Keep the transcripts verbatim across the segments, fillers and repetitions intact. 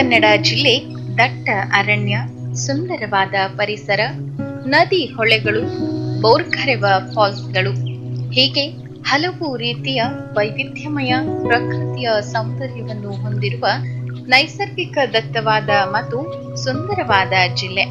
ಕನ್ನಡ ಜಿಲ್ಲೆ ದಟ್ಟ ಅರಣ್ಯ, ಸುಂದರವಾದ ಪರಿಸರ, ನದಿ ಹೊಳೆಗಳು, ಬೋರ್ಗರೆವ ಫಾಲ್ಸ್ಗಳು ಹೀಗೆ ಹಲವು ರೀತಿಯ ವೈವಿಧ್ಯಮಯ ಪ್ರಕೃತಿಯ ಸೌಂದರ್ಯವನ್ನು ಹೊಂದಿರುವ ನೈಸರ್ಗಿಕ ದತ್ತವಾದ ಮತ್ತು ಸುಂದರವಾದ ಜಿಲ್ಲೆ.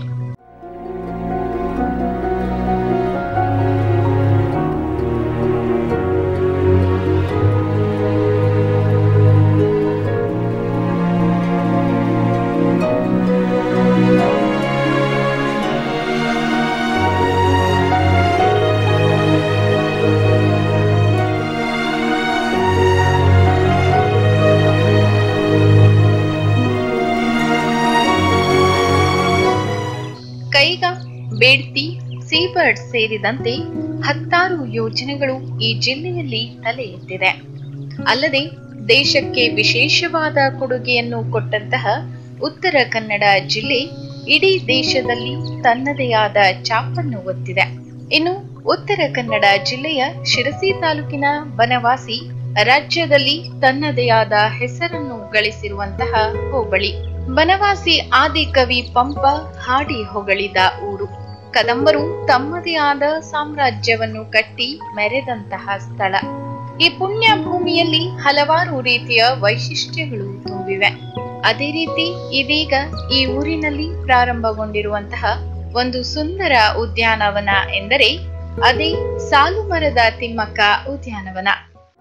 ಕೈಗಾ, ಬೇಡ್ತಿ, ಸೀಬರ್ಡ್ ಸೇರಿದಂತೆ ಹತ್ತಾರು ಯೋಜನೆಗಳು ಈ ಜಿಲ್ಲೆಯಲ್ಲಿ ತಲೆ ಎತ್ತಿದೆ. ಅಲ್ಲದೆ ದೇಶಕ್ಕೆ ವಿಶೇಷವಾದ ಕೊಡುಗೆಯನ್ನು ಕೊಟ್ಟಂತಹ ಉತ್ತರ ಕನ್ನಡ ಜಿಲ್ಲೆ ಇಡೀ ದೇಶದಲ್ಲಿ ತನ್ನದೇ ಆದ ಛಾಪನ್ನು ಒತ್ತಿದೆ. ಇನ್ನು ಉತ್ತರ ಕನ್ನಡ ಜಿಲ್ಲೆಯ ಶಿರಸಿ ತಾಲೂಕಿನ ಬನವಾಸಿ ರಾಜ್ಯದಲ್ಲಿ ತನ್ನದೇ ಆದ ಹೆಸರನ್ನು ಗಳಿಸಿರುವಂತಹ ಹೋಬಳಿ. ಬನವಾಸಿ ಆದಿಕವಿ ಪಂಪ ಹಾಡಿ ಹೊಗಳಿದ ಊರು. ಕದಂಬರು ತಮ್ಮದೇ ಆದ ಸಾಮ್ರಾಜ್ಯವನ್ನು ಕಟ್ಟಿ ಮೆರೆದಂತಹ ಸ್ಥಳ. ಈ ಪುಣ್ಯ ಭೂಮಿಯಲ್ಲಿ ಹಲವಾರು ರೀತಿಯ ವೈಶಿಷ್ಟ್ಯಗಳು ತುಂಬಿವೆ. ಅದೇ ರೀತಿ ಇದೀಗ ಈ ಊರಿನಲ್ಲಿ ಪ್ರಾರಂಭಗೊಂಡಿರುವಂತಹ ಒಂದು ಸುಂದರ ಉದ್ಯಾನವನ ಎಂದರೆ ಅದೇ ಸಾಲುಮರದ ತಿಮ್ಮಕ್ಕ ಉದ್ಯಾನವನ.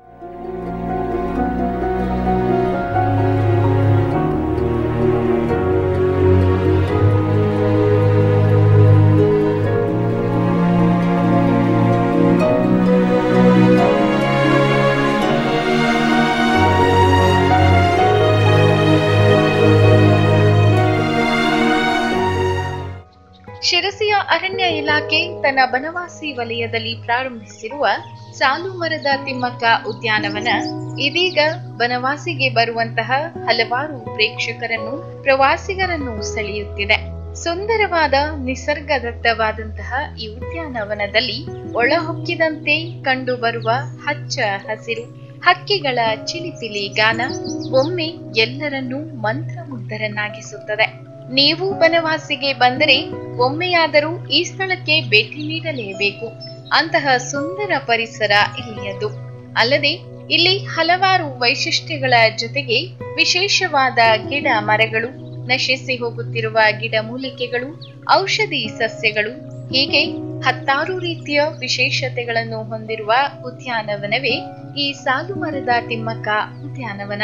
ಶಿರಸಿಯ ಅರಣ್ಯ ಇಲಾಖೆ ತನ್ನ ಬನವಾಸಿ ವಲಯದಲ್ಲಿ ಪ್ರಾರಂಭಿಸಿರುವ ಸಾಲುಮರದ ತಿಮ್ಮಕ್ಕ ಉದ್ಯಾನವನ ಇದೀಗ ಬನವಾಸಿಗೆ ಬರುವಂತಹ ಹಲವಾರು ಪ್ರೇಕ್ಷಕರನ್ನು, ಪ್ರವಾಸಿಗರನ್ನು ಸೆಳೆಯುತ್ತಿದೆ. ಸುಂದರವಾದ ನಿಸರ್ಗದತ್ತವಾದಂತಹ ಈ ಉದ್ಯಾನವನದಲ್ಲಿ ಒಳಹೊಕ್ಕಿದಂತೆ ಕಂಡು ಬರುವ ಹಚ್ಚ ಹಸಿರು, ಹಕ್ಕಿಗಳ ಚಿಲಿಪಿಲಿ ಗಾನ ಒಮ್ಮೆ ಎಲ್ಲರನ್ನೂ ಮಂತ್ರಮುಗ್ಧರನ್ನಾಗಿಸುತ್ತದೆ. ನೀವು ಬನವಾಸಿಗೆ ಬಂದರೆ ಒಮ್ಮೆಯಾದರೂ ಈ ಸ್ಥಳಕ್ಕೆ ಭೇಟಿ ನೀಡಲೇಬೇಕು. ಅಂತಹ ಸುಂದರ ಪರಿಸರ ಇಲ್ಲಿಯದು. ಅಲ್ಲದೆ ಇಲ್ಲಿ ಹಲವಾರು ವೈಶಿಷ್ಟ್ಯಗಳ ಜೊತೆಗೆ ವಿಶೇಷವಾದ ಗಿಡ ಮರಗಳು, ನಶಿಸಿ ಹೋಗುತ್ತಿರುವ ಗಿಡಮೂಲಿಕೆಗಳು, ಔಷಧಿ ಸಸ್ಯಗಳು ಹೀಗೆ ಹತ್ತಾರು ರೀತಿಯ ವಿಶೇಷತೆಗಳನ್ನು ಹೊಂದಿರುವ ಉದ್ಯಾನವನವೇ ಈ ಸಾಲುಮರದ ತಿಮ್ಮಕ್ಕ ಉದ್ಯಾನವನ.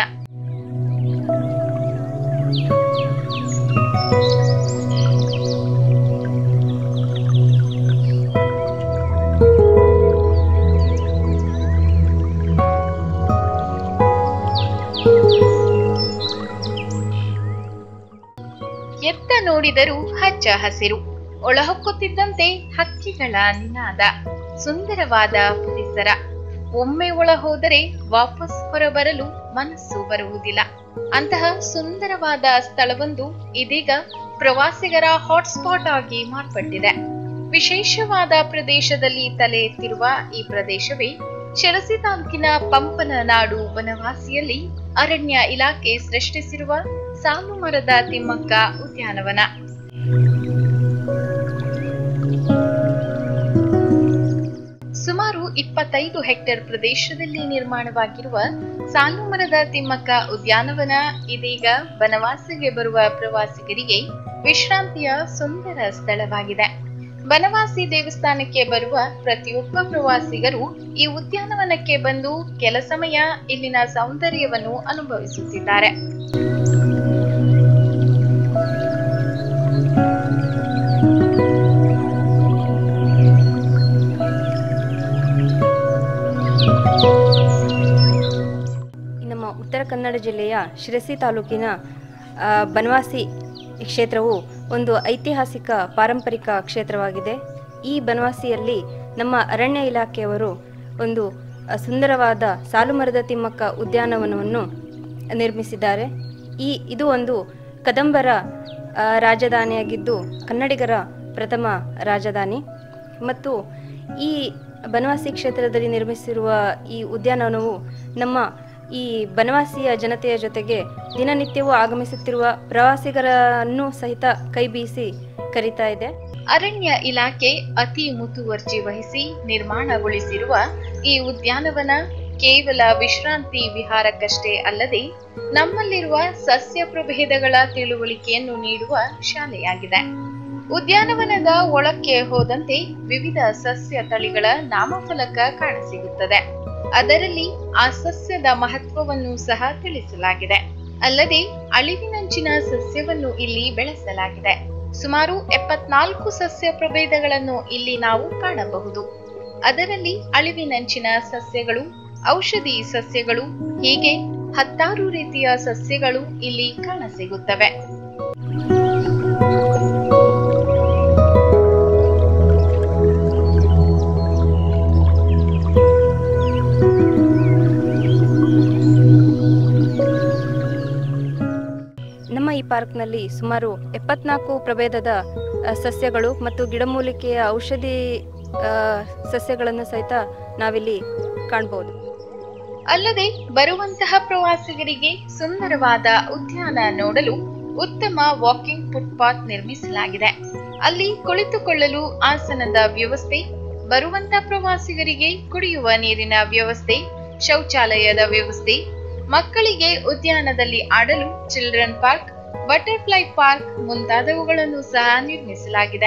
ಎತ್ತ ನೋಡಿದರೂ ಹಚ್ಚ ಹಸಿರು, ಒಳಹೊಕ್ಕುತ್ತಿದ್ದಂತೆ ಹಕ್ಕಿಗಳ ನಿನಾದ, ಸುಂದರವಾದ ಪರಿಸರ. ಒಮ್ಮೆ ಒಳ ಹೋದರೆ ವಾಪಸ್ ಹೊರಬರಲು ಮನಸ್ಸು ಬರುವುದಿಲ್ಲ. ಅಂತಹ ಸುಂದರವಾದ ಸ್ಥಳವೊಂದು ಇದೀಗ ಪ್ರವಾಸಿಗರ ಹಾಟ್ಸ್ಪಾಟ್ ಆಗಿ ಮಾರ್ಪಟ್ಟಿದೆ. ವಿಶೇಷವಾದ ಪ್ರದೇಶದಲ್ಲಿ ತಲೆ ಎತ್ತಿರುವ ಈ ಪ್ರದೇಶವೇ ಶಿರಸಿ ತಾಲೂಕಿನ ಪಂಪನ ನಾಡು ಬನವಾಸಿಯಲ್ಲಿ ಅರಣ್ಯ ಇಲಾಖೆ ಸೃಷ್ಟಿಸಿರುವ ಸಾಲುಮರದ ತಿಮ್ಮಕ್ಕ ಉದ್ಯಾನವನ. ಸುಮಾರು ಇಪ್ಪತ್ತೈದು ಹೆಕ್ಟೇರ್ ಪ್ರದೇಶದಲ್ಲಿ ನಿರ್ಮಾಣವಾಗಿರುವ ಸಾಲುಮರದ ತಿಮ್ಮಕ್ಕ ಉದ್ಯಾನವನ ಇದೀಗ ಬನವಾಸಿಗೆ ಬರುವ ಪ್ರವಾಸಿಗರಿಗೆ ವಿಶ್ರಾಂತಿಯ ಸುಂದರ ಸ್ಥಳವಾಗಿದೆ. ಬನವಾಸಿ ದೇವಸ್ಥಾನಕ್ಕೆ ಬರುವ ಪ್ರತಿಯೊಬ್ಬ ಪ್ರವಾಸಿಗರು ಈ ಉದ್ಯಾನವನಕ್ಕೆ ಬಂದು ಕೆಲ ಸಮಯ ಇಲ್ಲಿನ ಸೌಂದರ್ಯವನ್ನು ಅನುಭವಿಸುತ್ತಿದ್ದಾರೆ. ನಮ್ಮ ಉತ್ತರ ಕನ್ನಡ ಜಿಲ್ಲೆಯ ಶಿರಸಿ ತಾಲೂಕಿನ ಬನವಾಸಿ ಕ್ಷೇತ್ರವು ಒಂದು ಐತಿಹಾಸಿಕ ಪಾರಂಪರಿಕ ಕ್ಷೇತ್ರವಾಗಿದೆ. ಈ ಬನವಾಸಿಯಲ್ಲಿ ನಮ್ಮ ಅರಣ್ಯ ಇಲಾಖೆಯವರು ಒಂದು ಸುಂದರವಾದ ಸಾಲುಮರದ ತಿಮ್ಮಕ್ಕ ಉದ್ಯಾನವನವನ್ನು ನಿರ್ಮಿಸಿದ್ದಾರೆ. ಈ ಇದು ಒಂದು ಕದಂಬರ ರಾಜಧಾನಿಯಾಗಿದ್ದು ಕನ್ನಡಿಗರ ಪ್ರಥಮ ರಾಜಧಾನಿ. ಮತ್ತು ಈ ಬನವಾಸಿ ಕ್ಷೇತ್ರದಲ್ಲಿ ನಿರ್ಮಿಸಿರುವ ಈ ಉದ್ಯಾನವನವು ನಮ್ಮ ಈ ಬನವಾಸಿಯ ಜನತೆಯ ಜೊತೆಗೆ ದಿನನಿತ್ಯವೂ ಆಗಮಿಸುತ್ತಿರುವ ಪ್ರವಾಸಿಗರನ್ನು ಸಹಿತ ಕೈ ಬೀಸಿ ಕರೀತಾ ಇದೆ. ಅರಣ್ಯ ಇಲಾಖೆ ಅತಿ ಮುತುವರ್ಜಿ ವಹಿಸಿ ನಿರ್ಮಾಣಗೊಳಿಸಿರುವ ಈ ಉದ್ಯಾನವನ ಕೇವಲ ವಿಶ್ರಾಂತಿ ವಿಹಾರಕ್ಕಷ್ಟೇ ಅಲ್ಲದೆ ನಮ್ಮಲ್ಲಿರುವ ಸಸ್ಯ ಪ್ರಭೇದಗಳ ತಿಳುವಳಿಕೆಯನ್ನು ನೀಡುವ ಶಾಲೆಯಾಗಿದೆ. ಉದ್ಯಾನವನದ ಒಳಕ್ಕೆ ಹೋದಂತೆ ವಿವಿಧ ಸಸ್ಯ ತಳಿಗಳ ನಾಮಫಲಕ ಕಾಣಸಿಗುತ್ತದೆ. ಅದರಲ್ಲಿ ಆ ಸಸ್ಯದ ಮಹತ್ವವನ್ನು ಸಹ ತಿಳಿಸಲಾಗಿದೆ. ಅಲ್ಲದೆ ಅಳಿವಿನಂಚಿನ ಸಸ್ಯವನ್ನು ಇಲ್ಲಿ ಬೆಳೆಸಲಾಗಿದೆ. ಸುಮಾರು ಎಪ್ಪತ್ನಾಲ್ಕು ಸಸ್ಯ ಪ್ರಭೇದಗಳನ್ನು ಇಲ್ಲಿ ನಾವು ಕಾಣಬಹುದು. ಅದರಲ್ಲಿ ಅಳಿವಿನಂಚಿನ ಸಸ್ಯಗಳು, ಔಷಧಿ ಸಸ್ಯಗಳು, ಹೀಗೆ ಹತ್ತಾರು ರೀತಿಯ ಸಸ್ಯಗಳು ಇಲ್ಲಿ ಕಾಣಸಿಗುತ್ತವೆ. ನಮ್ಮ ಈ ಪಾರ್ಕ್ನಲ್ಲಿ ಸುಮಾರು ಎಪ್ಪತ್ನಾಲ್ಕು ಪ್ರಭೇದದ ಸಸ್ಯಗಳು ಮತ್ತು ಗಿಡಮೂಲಿಕೆಯ ಔಷಧಿ ಸಸ್ಯಗಳನ್ನು ಸಹಿತ ನಾವಿಲ್ಲಿ ಕಾಣಬಹುದು. ಅಲ್ಲದೆ ಬರುವಂತಹ ಪ್ರವಾಸಿಗರಿಗೆ ಸುಂದರವಾದ ಉದ್ಯಾನ ನೋಡಲು ಉತ್ತಮ ವಾಕಿಂಗ್ ಫುಟ್ಪಾತ್ ನಿರ್ಮಿಸಲಾಗಿದೆ. ಅಲ್ಲಿ ಕುಳಿತುಕೊಳ್ಳಲು ಆಸನದ ವ್ಯವಸ್ಥೆ, ಬರುವಂತ ಪ್ರವಾಸಿಗರಿಗೆ ಕುಡಿಯುವ ನೀರಿನ ವ್ಯವಸ್ಥೆ, ಶೌಚಾಲಯದ ವ್ಯವಸ್ಥೆ, ಮಕ್ಕಳಿಗೆ ಉದ್ಯಾನದಲ್ಲಿ ಆಡಲು ಚಿಲ್ಡ್ರನ್ ಪಾರ್ಕ್, ಬಟರ್ಫ್ಲೈ ಪಾರ್ಕ್ ಮುಂತಾದವುಗಳನ್ನು ಸಹ ನಿರ್ಮಿಸಲಾಗಿದೆ.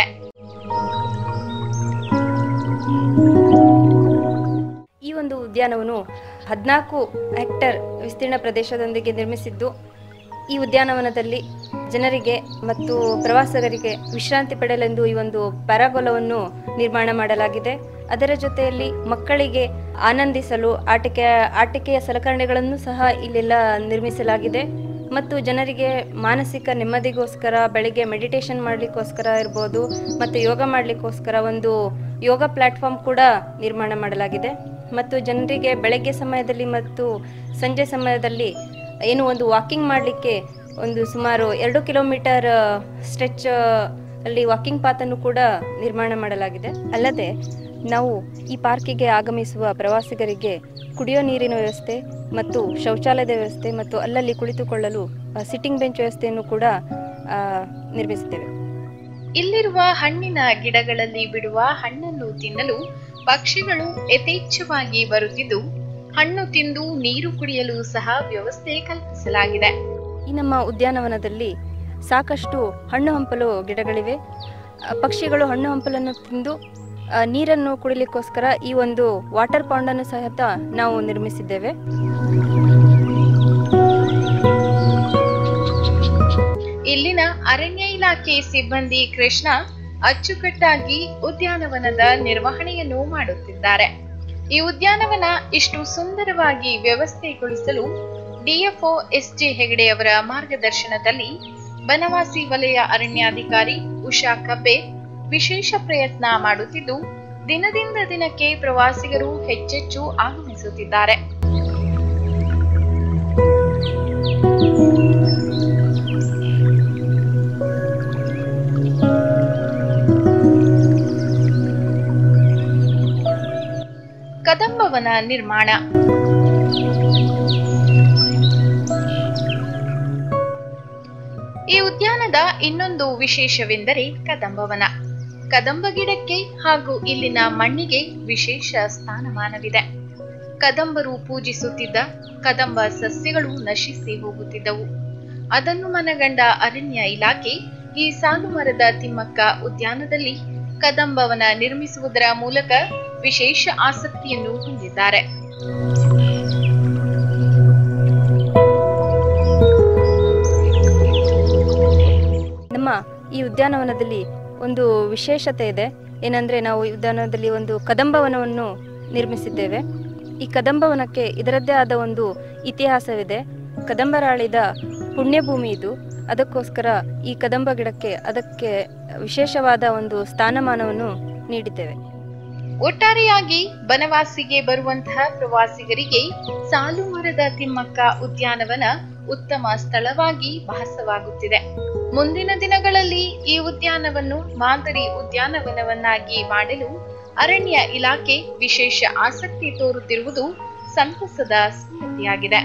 ಈ ಒಂದು ಉದ್ಯಾನವನ್ನು ಹದಿನಾಲ್ಕು ಹೆಕ್ಟೇರ್ ವಿಸ್ತೀರ್ಣ ಪ್ರದೇಶದೊಂದಿಗೆ ನಿರ್ಮಿಸಿದ್ದು, ಈ ಉದ್ಯಾನವನದಲ್ಲಿ ಜನರಿಗೆ ಮತ್ತು ಪ್ರವಾಸಿಗರಿಗೆ ವಿಶ್ರಾಂತಿ ಪಡೆಯಲೆಂದು ಈ ಒಂದು ಪ್ಯಾರಾಗೋಲವನ್ನು ನಿರ್ಮಾಣ ಮಾಡಲಾಗಿದೆ. ಅದರ ಜೊತೆಯಲ್ಲಿ ಮಕ್ಕಳಿಗೆ ಆನಂದಿಸಲು ಆಟಿಕೆ ಆಟಿಕೆಯ ಸಲಕರಣೆಗಳನ್ನು ಸಹ ಇಲ್ಲೆಲ್ಲ ನಿರ್ಮಿಸಲಾಗಿದೆ. ಮತ್ತು ಜನರಿಗೆ ಮಾನಸಿಕ ನೆಮ್ಮದಿಗೋಸ್ಕರ ಬೆಳಿಗ್ಗೆ ಮೆಡಿಟೇಷನ್ ಮಾಡಲಿಕ್ಕೋಸ್ಕರ ಇರ್ಬೋದು ಮತ್ತು ಯೋಗ ಮಾಡಲಿಕ್ಕೋಸ್ಕರ ಒಂದು ಯೋಗ ಪ್ಲಾಟ್ಫಾರ್ಮ್ ಕೂಡ ನಿರ್ಮಾಣ ಮಾಡಲಾಗಿದೆ. ಮತ್ತು ಜನರಿಗೆ ಬೆಳಗ್ಗೆ ಸಮಯದಲ್ಲಿ ಮತ್ತು ಸಂಜೆ ಸಮಯದಲ್ಲಿ ಏನು ಒಂದು ವಾಕಿಂಗ್ ಮಾಡಲಿಕ್ಕೆ ಒಂದು ಸುಮಾರು ಎರಡು ಕಿಲೋಮೀಟರ್ ಸ್ಟ್ರೆಚ್ ಅಲ್ಲಿ ವಾಕಿಂಗ್ ಪಾತನ್ನು ಕೂಡ ನಿರ್ಮಾಣ ಮಾಡಲಾಗಿದೆ. ಅಲ್ಲದೆ ನಾವು ಈ ಪಾರ್ಕಿಗೆ ಆಗಮಿಸುವ ಪ್ರವಾಸಿಗರಿಗೆ ಕುಡಿಯೋ ನೀರಿನ ವ್ಯವಸ್ಥೆ ಮತ್ತು ಶೌಚಾಲಯದ ವ್ಯವಸ್ಥೆ ಮತ್ತು ಅಲ್ಲಲ್ಲಿ ಕುಳಿತುಕೊಳ್ಳಲು ಸಿಟ್ಟಿಂಗ್ ಬೆಂಚ್ ವ್ಯವಸ್ಥೆಯನ್ನು ಕೂಡ ನಿರ್ಮಿಸಿದ್ದೇವೆ. ಇಲ್ಲಿರುವ ಹಣ್ಣಿನ ಗಿಡಗಳಲ್ಲಿ ಬಿಡುವ ಹಣ್ಣನ್ನು ತಿನ್ನಲು ಪಕ್ಷಿಗಳು ಯಥೇಚ್ಛವಾಗಿ ಬರುತ್ತಿದ್ದು, ಹಣ್ಣು ತಿಂದು ನೀರು ಕುಡಿಯಲು ಸಹ ವ್ಯವಸ್ಥೆ ಕಲ್ಪಿಸಲಾಗಿದೆ. ಈ ನಮ್ಮ ಉದ್ಯಾನವನದಲ್ಲಿ ಸಾಕಷ್ಟು ಹಣ್ಣು ಹಂಪಲು ಗಿಡಗಳಿವೆ. ಪಕ್ಷಿಗಳು ಹಣ್ಣು ಹಂಪಲನ್ನು ತಿಂದು ನೀರನ್ನು ಕುಡಿಲಿಕ್ಕೋಸ್ಕರ ಈ ಒಂದು ವಾಟರ್ ಪಾಂಡ್ ಅನ್ನು ಸಹಿತ ನಾವು ನಿರ್ಮಿಸಿದ್ದೇವೆ. ಇಲ್ಲಿನ ಅರಣ್ಯ ಇಲಾಖೆ ಸಿಬ್ಬಂದಿ ಕೃಷ್ಣ ಅಚ್ಚುಕಟ್ಟಾಗಿ ಉದ್ಯಾನವನದ ನಿರ್ವಹಣೆಯನ್ನು ಮಾಡುತ್ತಿದ್ದಾರೆ. ಈ ಉದ್ಯಾನವನ ಇಷ್ಟು ಸುಂದರವಾಗಿ ವ್ಯವಸ್ಥೆಗೊಳಿಸಲು ಡಿಎಫ್ಒ ಎಸ್ ಜೆ ಹೆಗಡೆ ಅವರ ಮಾರ್ಗದರ್ಶನದಲ್ಲಿ ಬನವಾಸಿ ವಲಯ ಅರಣ್ಯಾಧಿಕಾರಿ ಉಷಾ ಕಬ್ಬೆ ವಿಶೇಷ ಪ್ರಯತ್ನ ಮಾಡುತ್ತಿದ್ದು, ದಿನದಿಂದ ದಿನಕ್ಕೆ ಪ್ರವಾಸಿಗರು ಹೆಚ್ಚೆಚ್ಚು ಆಗಮಿಸುತ್ತಿದ್ದಾರೆ. ಕದಂಬವನ ನಿರ್ಮಾಣ. ಈ ಉದ್ಯಾನದ ಇನ್ನೊಂದು ವಿಶೇಷವೆಂದರೆ ಕದಂಬವನ. ಕದಂಬ ಗಿಡಕ್ಕೆ ಹಾಗೂ ಇಲ್ಲಿನ ಮಣ್ಣಿಗೆ ವಿಶೇಷ ಸ್ಥಾನಮಾನವಿದೆ. ಕದಂಬರು ಪೂಜಿಸುತ್ತಿದ್ದ ಕದಂಬ ಸಸ್ಯಗಳು ನಶಿಸಿ ಹೋಗುತ್ತಿದ್ದವು. ಅದನ್ನು ಮನಗಂಡ ಅರಣ್ಯ ಇಲಾಖೆ ಈ ಸಾಲು ಮರದ ತಿಮ್ಮಕ್ಕ ಉದ್ಯಾನದಲ್ಲಿ ಕದಂಬವನ ನಿರ್ಮಿಸುವುದರ ಮೂಲಕ ವಿಶೇಷ ಆಸಕ್ತಿಯನ್ನು ಹೊಂದಿದ್ದಾರೆ. ನಮ್ಮ ಈ ಉದ್ಯಾನವನದಲ್ಲಿ ಒಂದು ವಿಶೇಷತೆ ಇದೆ. ಏನಂದ್ರೆ ನಾವು ಈ ಉದ್ಯಾನವನದಲ್ಲಿ ಒಂದು ಕದಂಬವನವನ್ನು ನಿರ್ಮಿಸಿದ್ದೇವೆ. ಈ ಕದಂಬವನಕ್ಕೆ ಇದರದ್ದೇ ಆದ ಒಂದು ಇತಿಹಾಸವಿದೆ. ಕದಂಬರಾಳಿದ ಪುಣ್ಯಭೂಮಿ ಇದು. ಅದಕ್ಕೋಸ್ಕರ ಈ ಕದಂಬ ಗಿಡಕ್ಕೆ ಅದಕ್ಕೆ ವಿಶೇಷವಾದ ಒಂದು ಸ್ಥಾನಮಾನವನ್ನು ನೀಡಿದ್ದೇವೆ. ಒಟ್ಟಾರೆಯಾಗಿ ಬನವಾಸಿಗೆ ಬರುವಂತಹ ಪ್ರವಾಸಿಗರಿಗೆ ಸಾಲು ಮರದ ತಿಮ್ಮಕ್ಕ ಉದ್ಯಾನವನ ಉತ್ತಮ ಸ್ಥಳವಾಗಿ ಭಾಸವಾಗುತ್ತಿದೆ. ಮುಂದಿನ ದಿನಗಳಲ್ಲಿ ಈ ಉದ್ಯಾನವನ್ನು ಮಾದರಿ ಉದ್ಯಾನವನವನ್ನಾಗಿ ಮಾಡಲು ಅರಣ್ಯ ಇಲಾಖೆ ವಿಶೇಷ ಆಸಕ್ತಿ ತೋರುತ್ತಿರುವುದು ಸಂತಸದ ಸಂಗತಿಯಾಗಿದೆ.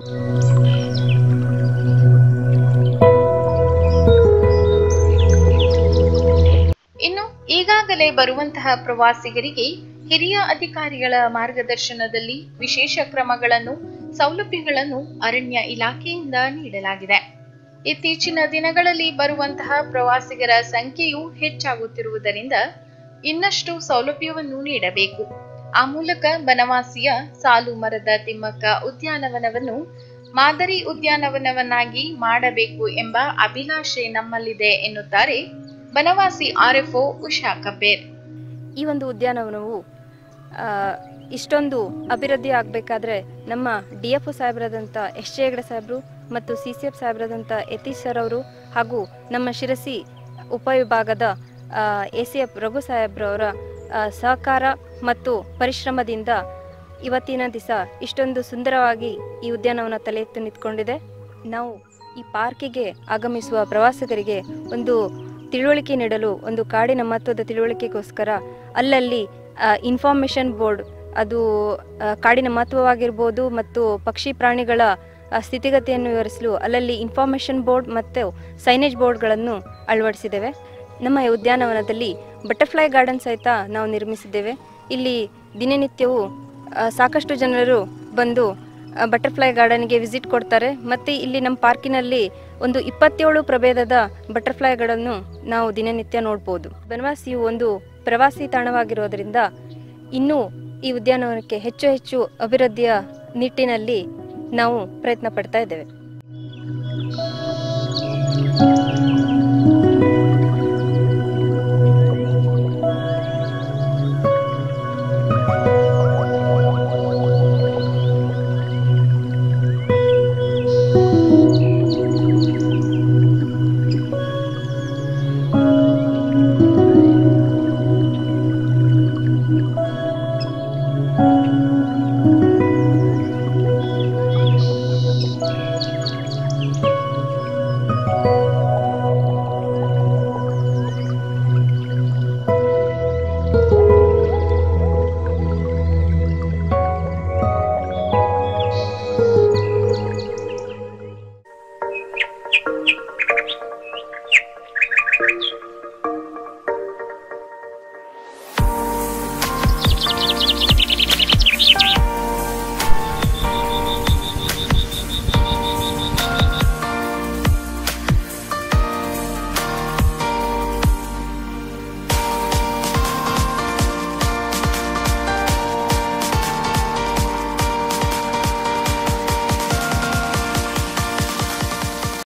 ಇನ್ನು ಈಗಾಗಲೇ ಬರುವಂತಹ ಪ್ರವಾಸಿಗರಿಗೆ ಹಿರಿಯ ಅಧಿಕಾರಿಗಳ ಮಾರ್ಗದರ್ಶನದಲ್ಲಿ ವಿಶೇಷ ಕ್ರಮಗಳನ್ನು, ಸೌಲಭ್ಯಗಳನ್ನು ಅರಣ್ಯ ಇಲಾಖೆಯಿಂದ ನೀಡಲಾಗಿದೆ. ಇತ್ತೀಚಿನ ದಿನಗಳಲ್ಲಿ ಬರುವಂತಹ ಪ್ರವಾಸಿಗರ ಸಂಖ್ಯೆಯು ಹೆಚ್ಚಾಗುತ್ತಿರುವುದರಿಂದ ಇನ್ನಷ್ಟು ಸೌಲಭ್ಯವನ್ನು ನೀಡಬೇಕು. ಆ ಮೂಲಕ ಬನವಾಸಿಯ ಸಾಲು ಮರದ ತಿಮ್ಮಕ್ಕ ಉದ್ಯಾನವನವನ್ನು ಮಾದರಿ ಉದ್ಯಾನವನವನ್ನಾಗಿ ಮಾಡಬೇಕು ಎಂಬ ಅಭಿಲಾಷೆ ನಮ್ಮಲ್ಲಿದೆ ಎನ್ನುತ್ತಾರೆ ಬನವಾಸಿ ಆರ್ಎಫ್ಒ ಉಷಾ ಕಬೇರ್. ಈ ಒಂದು ಉದ್ಯಾನವನವು ಇಷ್ಟೊಂದು ಅಭಿವೃದ್ಧಿ ಆಗಬೇಕಾದ್ರೆ ನಮ್ಮ ಡಿ ಎಫ್ ಒ ಸಾಹೇಬರಾದಂಥ ಎಸ್ ಜೆ ಹೆಗಡೆ ಸಾಹೇಬರು ಮತ್ತು ಸಿ ಸಿ ಎಫ್ ಸಾಹೇಬರಾದಂಥ ಯತೀಶ್ ಸರ್ ಅವರು ಹಾಗೂ ನಮ್ಮ ಶಿರಸಿ ಉಪವಿಭಾಗದ ಎ ಸಿ ಎಫ್ ರಘು ಸಾಹೇಬ್ರವರ ಸಹಕಾರ ಮತ್ತು ಪರಿಶ್ರಮದಿಂದ ಇವತ್ತಿನ ದಿವಸ ಇಷ್ಟೊಂದು ಸುಂದರವಾಗಿ ಈ ಉದ್ಯಾನವನ ತಲೆ ಎತ್ತು ನಿಂತ್ಕೊಂಡಿದೆ. ನಾವು ಈ ಪಾರ್ಕಿಗೆ ಆಗಮಿಸುವ ಪ್ರವಾಸಿಗರಿಗೆ ಒಂದು ತಿಳುವಳಿಕೆ ನೀಡಲು, ಒಂದು ಕಾಡಿನ ಮಹತ್ವದ ತಿಳುವಳಿಕೆಗೋಸ್ಕರ ಅಲ್ಲಲ್ಲಿ ಇನ್ಫಾರ್ಮೇಷನ್ ಬೋರ್ಡ್, ಅದು ಕಾಡಿನ ಮಹತ್ವವಾಗಿರ್ಬೋದು ಮತ್ತು ಪಕ್ಷಿ ಪ್ರಾಣಿಗಳ ಸ್ಥಿತಿಗತಿಯನ್ನು ವಿವರಿಸಲು ಅಲ್ಲಲ್ಲಿ ಇನ್ಫಾರ್ಮೇಷನ್ ಬೋರ್ಡ್ ಮತ್ತು ಸೈನೇಜ್ ಬೋರ್ಡ್ಗಳನ್ನು ಅಳವಡಿಸಿದ್ದೇವೆ. ನಮ್ಮ ಉದ್ಯಾನವನದಲ್ಲಿ ಬಟರ್ಫ್ಲೈ ಗಾರ್ಡನ್ ಸಹಿತ ನಾವು ನಿರ್ಮಿಸಿದ್ದೇವೆ. ಇಲ್ಲಿ ದಿನನಿತ್ಯವೂ ಸಾಕಷ್ಟು ಜನರು ಬಂದು ಬಟರ್ಫ್ಲೈ ಗಾರ್ಡನ್ಗೆ ವಿಸಿಟ್ ಕೊಡ್ತಾರೆ. ಮತ್ತು ಇಲ್ಲಿ ನಮ್ಮ ಪಾರ್ಕಿನಲ್ಲಿ ಒಂದು ಇಪ್ಪತ್ತೇಳು ಪ್ರಭೇದದ ಬಟರ್ಫ್ಲೈಗಳನ್ನು ನಾವು ದಿನನಿತ್ಯ ನೋಡ್ಬೋದು. ಬನವಾಸಿಯು ಒಂದು ಪ್ರವಾಸಿ ತಾಣವಾಗಿರೋದ್ರಿಂದ ಇನ್ನೂ ಈ ಉದ್ಯಾನವನಕ್ಕೆ ಹೆಚ್ಚು ಹೆಚ್ಚು ಅಭಿವೃದ್ಧಿಯ ನಿಟ್ಟಿನಲ್ಲಿ ನಾವು ಪ್ರಯತ್ನ ಪಡ್ತಾ ಇದ್ದೇವೆ.